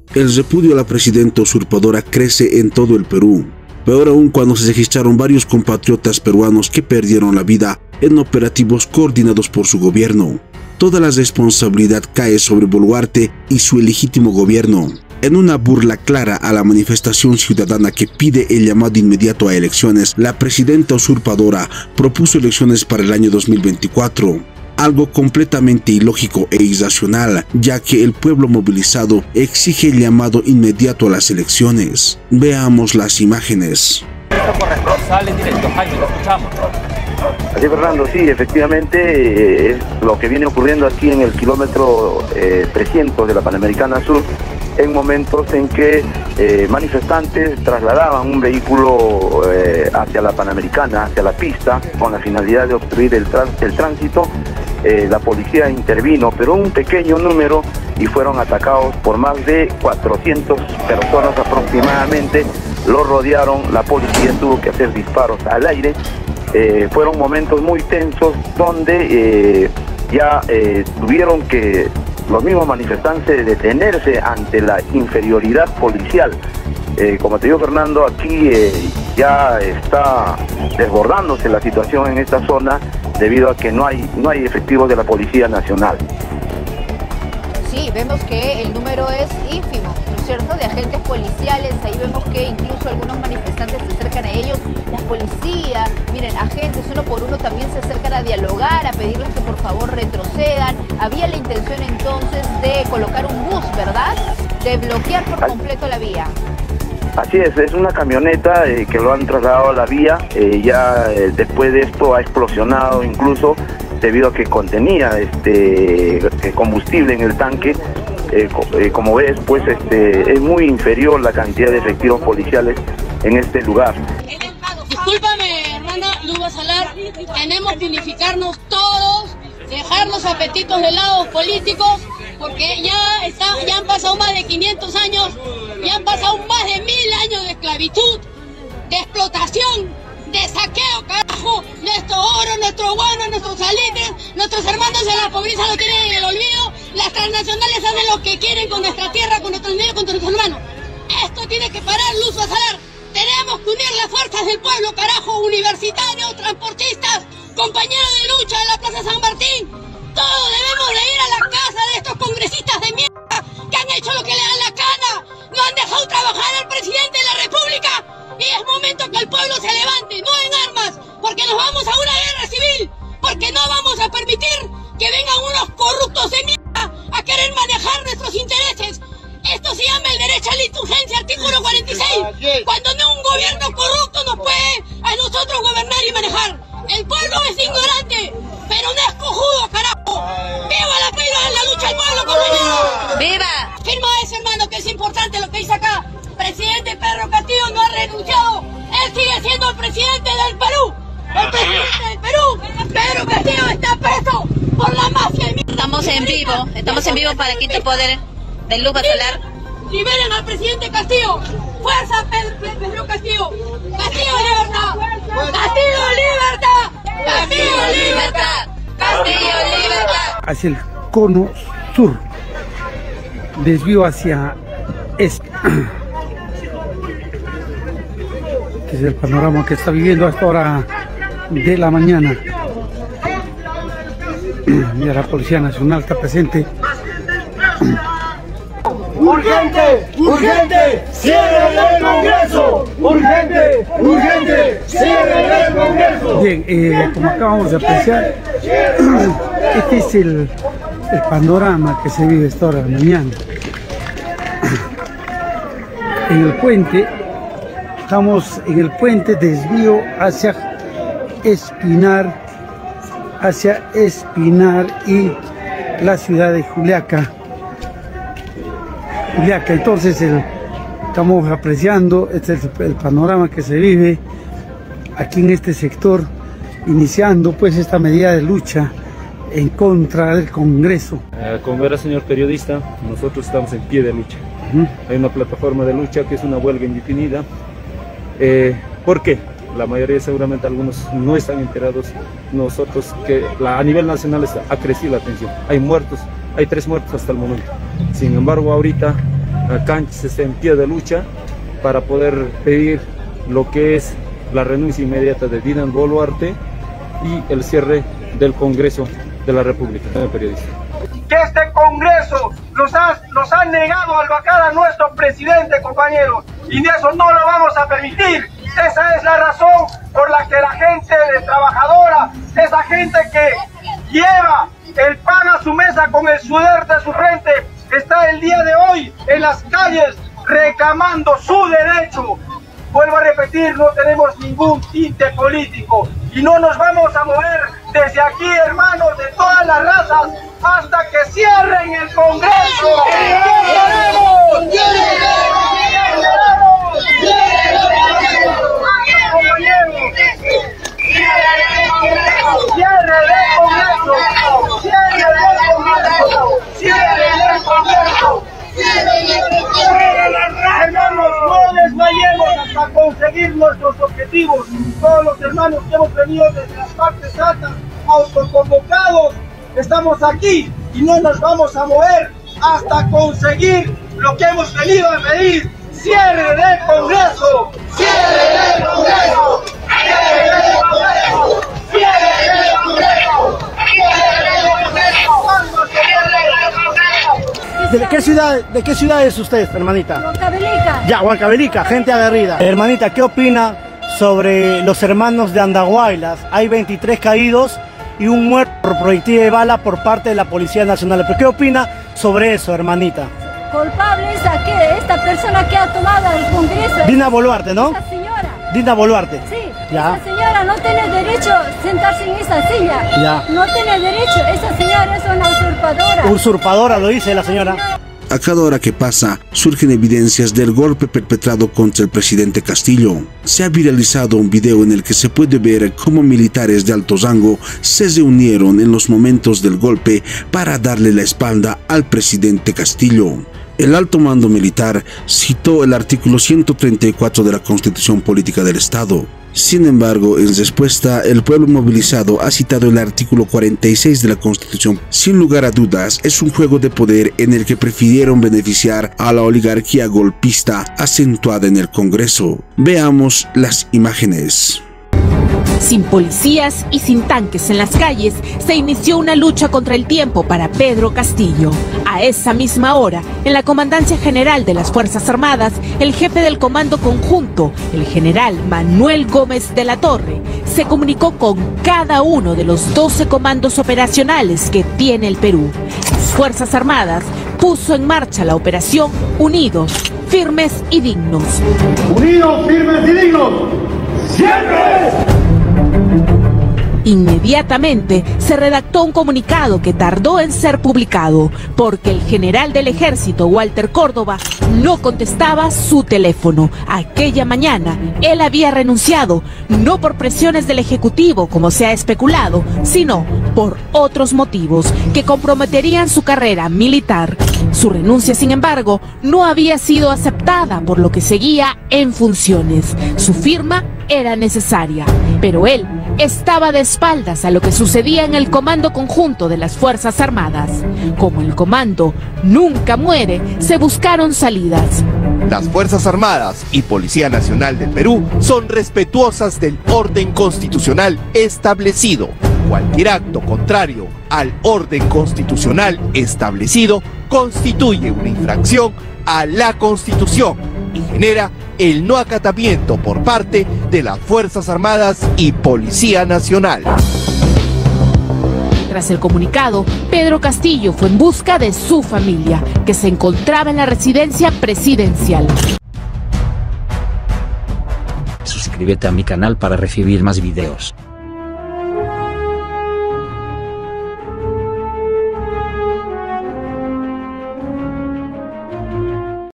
El repudio a la presidenta usurpadora crece en todo el Perú. Peor aún cuando se registraron varios compatriotas peruanos que perdieron la vida en operativos coordinados por su gobierno. Toda la responsabilidad cae sobre Boluarte y su ilegítimo gobierno. En una burla clara a la manifestación ciudadana que pide el llamado inmediato a elecciones, la presidenta usurpadora propuso elecciones para el año 2024. Algo completamente ilógico e irracional, ya que el pueblo movilizado exige el llamado inmediato a las elecciones. Veamos las imágenes. Así, Fernando, sí, efectivamente es lo que viene ocurriendo aquí en el kilómetro 300 de la Panamericana Sur, en momentos en que manifestantes trasladaban un vehículo hacia la Panamericana, hacia la pista, con la finalidad de obstruir el tránsito. La policía intervino, pero un pequeño número, y fueron atacados por más de 400 personas aproximadamente. Los rodearon, la policía tuvo que hacer disparos al aire. Fueron momentos muy tensos donde tuvieron que los mismos manifestantes detenerse ante la inferioridad policial. Como te digo, Fernando, aquí ya está desbordándose la situación en esta zona debido a que no hay efectivos de la Policía Nacional. Sí, vemos que el número es ínfimo, ¿no es cierto?, de agentes policiales. Ahí vemos que incluso algunos manifestantes se acercan a ellos. La policía, miren, agentes uno por uno también se acercan a dialogar, a pedirles que por favor retrocedan. Había la intención entonces de colocar un bus, ¿verdad?, de bloquear por completo la vía. Así es una camioneta que lo han trasladado a la vía. Después de esto ha explosionado incluso debido a que contenía combustible en el tanque. Como ves, pues es muy inferior la cantidad de efectivos policiales en este lugar. Discúlpame, hermana Luba Salar, tenemos que unificarnos todos, dejar los apetitos de lado políticos, porque ya han pasado más de 500 años, ya han pasado más de 1000 años de esclavitud, de explotación, de saqueo, carajo. Nuestro oro, nuestro guano, nuestros salitres, nuestros hermanos en la pobreza lo tienen en el olvido. Las transnacionales hacen lo que quieren con nuestra tierra, con nuestros niños, con nuestros hermanos. Esto tiene que parar, Luz Salar. Tenemos que unir las fuerzas del pueblo, carajo, universitarios, transportistas, compañeros de lucha de la Plaza San Martín. Todos debemos de ir a la casa de estos congresistas de mierda que han hecho lo que le da la gana. No han dejado trabajar al presidente de la República. Y es momento que el pueblo se levante, no en armas, porque nos vamos a una guerra civil, porque no vamos a permitir que vengan unos corruptos de mierda a querer manejar nuestros intereses. Esto se llama el derecho a la insurgencia, artículo 46, cuando un gobierno corrupto nos puede a nosotros gobernar y manejar. El pueblo es ignorante, pero no es cojudo, carajo. ¡Viva la lucha del pueblo, compañero! ¡Viva! Firma eso, hermano, que es importante lo que dice acá. Presidente Pedro Castillo no ha renunciado. Él sigue siendo el presidente del Perú. El presidente del Perú. Pedro Castillo está preso por la mafia de mierda. Estamos en vivo para Quinto Poder de Luba Salar. Liberen al presidente Castillo. Fuerza Pedro Castillo. Castillo libertad. Castillo libertad. Castillo libertad. Castillo libertad. Hacia el cono sur. Desvío hacia este. Este es el panorama que está viviendo a esta hora de la mañana. Ya la Policía Nacional está presente. ¡Urgente! ¡Urgente! ¡Cierren el Congreso! ¡Urgente! ¡Urgente! ¡Cierren el Congreso! Bien, como acabamos de apreciar, este es el panorama que se vive a esta hora de la mañana. En el puente, estamos en el puente desvío hacia Espinar y la ciudad de Juliaca. Entonces estamos apreciando, este es el panorama que se vive aquí en este sector, iniciando pues esta medida de lucha en contra del Congreso. Como verá, señor periodista, nosotros estamos en pie de lucha. Hay una plataforma de lucha que es una huelga indefinida. ¿Por qué? La mayoría, seguramente algunos no están enterados. Nosotros que a nivel nacional ha crecido la tensión. Hay muertos, hay 3 muertos hasta el momento. Sin embargo, ahorita Canchis está en pie de lucha para poder pedir lo que es la renuncia inmediata de Dina Boluarte y el cierre del Congreso de la República. Periodista. Que este Congreso nos ha negado al vacar a nuestro presidente, compañeros, y de eso no lo vamos a permitir. Esa es la razón por la que la gente trabajadora, esa gente que lleva el pan a su mesa con el sudor de su frente, está el día de hoy en las calles reclamando su derecho. Vuelvo a repetir, no tenemos ningún tinte político y no nos vamos a mover desde aquí, hermanos de todas las razas, hasta que cierren el Congreso. Hermanos, no desmayemos hasta conseguir nuestros objetivos. Todos los hermanos que hemos venido desde las partes altas, autoconvocados, estamos aquí y no nos vamos a mover hasta conseguir lo que hemos venido a pedir. ¡Cierre del Congreso! ¡Cierre del Congreso! ¡Cierre del Congreso! ¡Cierre del Congreso! ¿De qué ciudad es usted, hermanita? Huancavelica. Ya, Huancavelica, gente aguerrida. Hermanita, ¿qué opina sobre los hermanos de Andahuaylas? Hay 23 caídos y un muerto por proyectil de bala por parte de la Policía Nacional. ¿Pero qué opina sobre eso, hermanita? Culpables a qué? Esta persona que ha tomado el Congreso. Dina Boluarte, ¿no? Esa señora. Dina Boluarte. Sí. Ya. Esa señora no tiene derecho a sentarse en esa silla. Ya. No tiene derecho. Esa señora es una usurpadora. Usurpadora, lo dice la señora. A cada hora que pasa, surgen evidencias del golpe perpetrado contra el presidente Castillo. Se ha viralizado un video en el que se puede ver cómo militares de alto rango se reunieron en los momentos del golpe para darle la espalda al presidente Castillo. El alto mando militar citó el artículo 134 de la Constitución Política del Estado. Sin embargo, en respuesta, el pueblo movilizado ha citado el artículo 46 de la Constitución. Sin lugar a dudas, es un juego de poder en el que prefirieron beneficiar a la oligarquía golpista acentuada en el Congreso. Veamos las imágenes. Sin policías y sin tanques en las calles, se inició una lucha contra el tiempo para Pedro Castillo. A esa misma hora, en la Comandancia General de las Fuerzas Armadas, el jefe del Comando Conjunto, el general Manuel Gómez de la Torre, se comunicó con cada uno de los 12 comandos operacionales que tiene el Perú. Las Fuerzas Armadas puso en marcha la operación Unidos, Firmes y Dignos. Unidos, firmes y dignos. ¡Siempre! Inmediatamente se redactó un comunicado que tardó en ser publicado porque el general del ejército, Walter Córdoba, no contestaba su teléfono. Aquella mañana él había renunciado, no por presiones del Ejecutivo como se ha especulado, sino por otros motivos que comprometerían su carrera militar. Su renuncia, sin embargo, no había sido aceptada, por lo que seguía en funciones. Su firma era necesaria, pero él estaba de espaldas a lo que sucedía en el Comando Conjunto de las Fuerzas Armadas. Como el comando nunca muere, se buscaron salidas. Las Fuerzas Armadas y Policía Nacional del Perú son respetuosas del orden constitucional establecido. Cualquier acto contrario al orden constitucional establecido constituye una infracción a la Constitución y genera el no acatamiento por parte de las Fuerzas Armadas y Policía Nacional. Tras el comunicado, Pedro Castillo fue en busca de su familia, que se encontraba en la residencia presidencial. Suscríbete a mi canal para recibir más videos.